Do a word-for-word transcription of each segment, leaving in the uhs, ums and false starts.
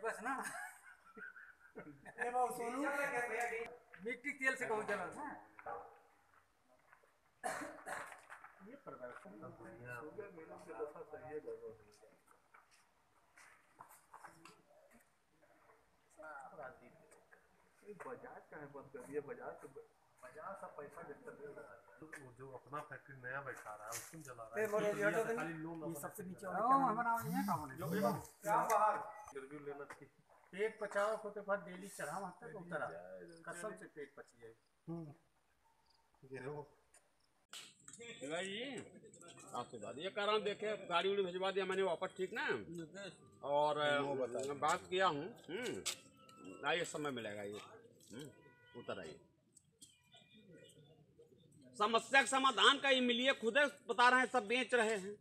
बस ना ये वो सोनू मिट्टी तेल से कहूँ जलन ना ये प्रदर्शन शुगर मिलों के दफा सही है बजाज का है बंद कर दिया बजाज तो बजाज सा पैसा जितना दे रहा है वो जो अपना फैक्ट्री नया बैठा रहा है उसको जला रहा है खाली लोन ये सबसे नीचे वाला काम हमारा ये काम है जो क्या बाहर इंटरव्यू लेना चाहिए पेट पचाओ को तो बाद डेली चढ़ा मारता है उतरा कसम से पेट पची जाए हम्म ये लो भाई आपसे बात ये कारण देखे गाड़ी उड़ी भिजवा दिया मैंने वापस ठीक ना और बात किया हूँ आइए समय मिलेगा ये उतर आइए समस्या का समाधान का ये मिलिए खुद बता रहे हैं सब बेच रहे हैं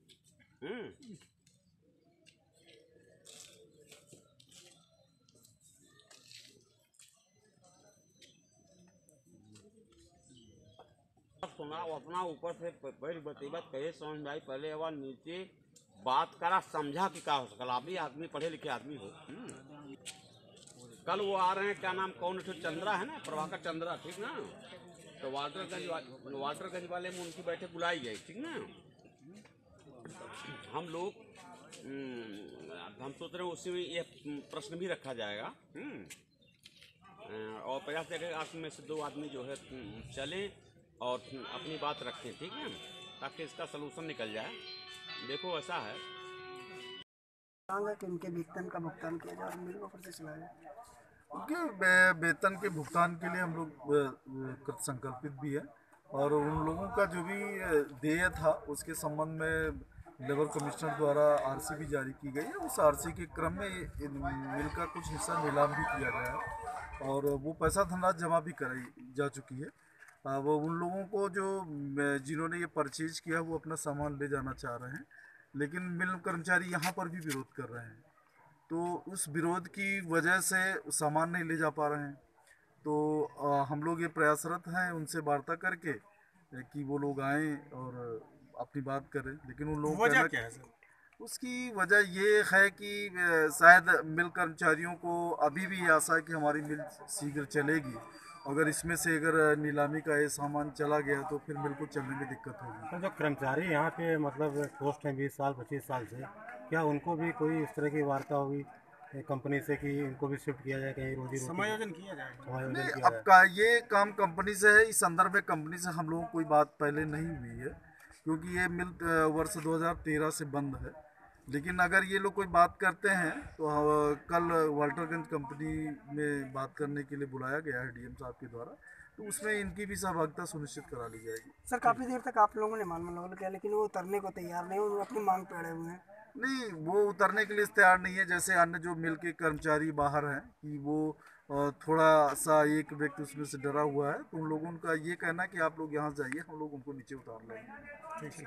सुना अपना ऊपर से बड़ी बतीबत कहे समझ भाई पहले अब नीचे बात करा समझा कि क्या हो सकता आप भी आदमी पढ़े लिखे आदमी हो कल वो आ रहे हैं क्या नाम कौन ठो चंद्रा है ना प्रभाकर चंद्रा ठीक ना तो वाटरगंज वाटरगंज वाले में उनकी बैठक बुलाई गई ठीक ना हम लोग हम सोच रहे हैं उसी में ये प्रश्न भी रखा जाएगा और प्रयास करेंगे आप में से दो आदमी जो है चलें और अपनी बात रखें ठीक है ताकि इसका सलूशन निकल जाए देखो ऐसा है कि उनके वेतन का भुगतान किया जाए और मिल को फिर से चलाया जाए उनके वेतन के भुगतान के लिए हम लोग संकल्पित भी है और उन लोगों का जो भी देय था उसके संबंध में लेबर कमिश्नर द्वारा आरसी भी जारी की गई है। उस आरसी के क्रम में मिल का कुछ हिस्सा नीलाम भी किया गया है और वो पैसा धनराशि जमा भी कराई जा चुकी है। वो उन लोगों को जो जिन्होंने ये परचेज किया वो अपना सामान ले जाना चाह रहे हैं लेकिन मिल कर्मचारी यहाँ पर भी विरोध कर रहे हैं तो उस विरोध की वजह से सामान नहीं ले जा पा रहे हैं तो आ, हम लोग ये प्रयासरत हैं उनसे वार्ता करके कि वो लोग आएँ और अपनी बात करें लेकिन उन लोगों वजह क्या है सर? उसकी वजह ये है कि शायद मिल कर्मचारियों को अभी भी आशा है कि हमारी मिल शीघ्र चलेगी अगर इसमें से अगर नीलामी का ये सामान चला गया तो फिर मिल को चलने में दिक्कत होगी। तो जो कर्मचारी यहाँ के मतलब पोस्ट हैं बीस साल पच्चीस साल से क्या उनको भी कोई इस तरह की वार्ता होगी कंपनी से कि इनको भी शिफ्ट किया जाए कहीं रोजी समायोजन किया जाए? नहीं अब का ये काम कंपनी से है इस संदर्भ में कंपनी से हम लोगों को कोई बात पहले नहीं हुई है क्योंकि ये मिल वर्ष दो हज़ार तेरह से बंद है लेकिन अगर ये लोग कोई बात करते हैं तो कल वाल्टरगंज कंपनी में बात करने के लिए बुलाया गया है डीएम साहब के द्वारा तो उसमें इनकी भी सहभागिता सुनिश्चित करा ली जाएगी। सर काफ़ी देर तक आप लोगों ने मान मान किया लेकिन वो उतरने को तैयार नहीं वो अपनी मांग पे अड़े हुए हैं। नहीं वो उतरने के लिए तैयार नहीं है जैसे अन्य जो मिल के कर्मचारी बाहर हैं कि वो थोड़ा सा एक व्यक्ति उसमें से डरा हुआ है तो उन लोगों का ये कहना कि आप लोग यहाँ जाइए हम लोग उनको नीचे उतार लेंगे। ठीक है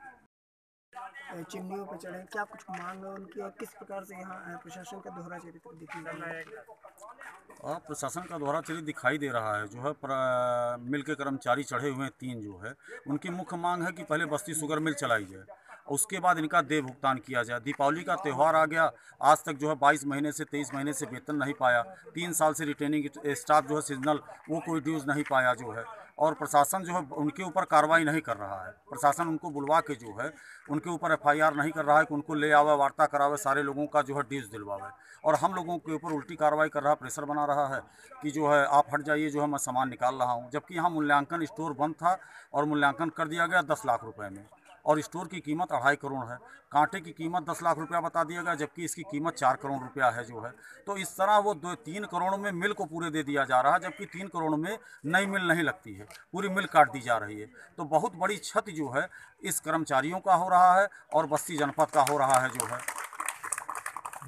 चिमनियों पर चढ़े क्या कुछ मांग है उनकी और किस प्रकार से यहाँ प्रशासन का दोहरा चरित्र दिखाई दे रहा है? प्रशासन का दोहरा चरित्र दिखाई दे रहा है जो है मिल के कर्मचारी चढ़े हुए हैं तीन जो है उनकी मुख्य मांग है कि पहले बस्ती शुगर मिल चलाई जाए उसके बाद इनका देय भुगतान किया जाए। दीपावली का त्यौहार आ गया आज तक जो है बाईस महीने से तेईस महीने से वेतन नहीं पाया तीन साल से रिटेनिंग स्टाफ जो है सीजनल वो कोई ड्यूज़ नहीं पाया जो है और प्रशासन जो है उनके ऊपर कार्रवाई नहीं कर रहा है। प्रशासन उनको बुलवा के जो है उनके ऊपर एफआईआर नहीं कर रहा है कि उनको ले आवे वार्ता करावे सारे लोगों का जो है ड्यूज़ दिलवावे और हम लोगों के ऊपर उल्टी कार्रवाई कर रहा है प्रेशर बना रहा है कि जो है आप हट जाइए जो है मैं सामान निकाल रहा हूँ जबकि यहाँ मूल्यांकन स्टोर बंद था और मूल्यांकन कर दिया गया दस लाख रुपये में और स्टोर की कीमत अढ़ाई करोड़ है कांटे की कीमत दस लाख रुपया बता दिया गया जबकि इसकी कीमत चार करोड़ रुपया है जो है तो इस तरह वो दो तीन करोड़ में मिल को पूरे दे दिया जा रहा है जबकि तीन करोड़ में नई मिल नहीं लगती है पूरी मिल काट दी जा रही है तो बहुत बड़ी क्षति जो है इस कर्मचारियों का हो रहा है और बस्ती जनपद का हो रहा है जो है।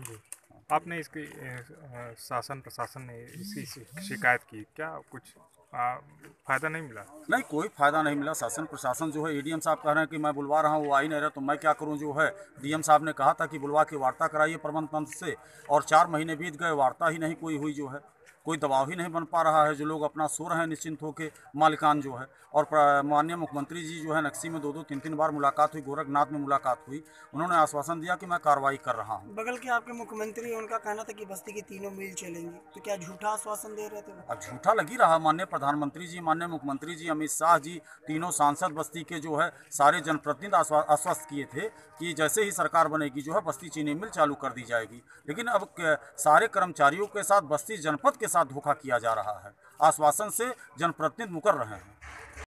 आपने इसकी शासन प्रशासन ने इसकी शिकायत की क्या कुछ फ़ायदा नहीं मिला? नहीं, कोई फ़ायदा नहीं मिला। शासन प्रशासन जो है, एडीएम साहब कह रहे हैं कि मैं बुलवा रहा हूँ, वो आ ही नहीं रहा, तो मैं क्या करूँ जो है। डीएम साहब ने कहा था कि बुलवा के वार्ता कराइए प्रबंध तंत्र से, और चार महीने बीत गए, वार्ता ही नहीं कोई हुई जो है। कोई दबाव ही नहीं बन पा रहा है, जो लोग अपना सो रहे हैं निश्चिंत होकर, मालिकान जो है। और माननीय मुख्यमंत्री जी जो है नक्सी में दो दो तीन तीन बार मुलाकात हुई, गोरखनाथ में मुलाकात हुई, उन्होंने आश्वासन दिया कि मैं कार्रवाई कर रहा हूं। बगल के आपके मुख्यमंत्री, उनका कहना था कि बस्ती की तीनों मिल चलेंगी, तो क्या झूठा आश्वासन दे रहे थे? अब झूठा लग ही रहा। माननीय प्रधानमंत्री जी, माननीय मुख्यमंत्री जी, अमित शाह जी, तीनों सांसद बस्ती के जो है सारे जनप्रतिनिधि आश्वस्त किए थे कि जैसे ही सरकार बनेगी जो है बस्ती चीनी मिल चालू कर दी जाएगी। लेकिन अब सारे कर्मचारियों के साथ बस्ती जनपद के साथ धोखा किया जा रहा है। आश्वासन से जनप्रतिनिधि मुकर रहे हैं।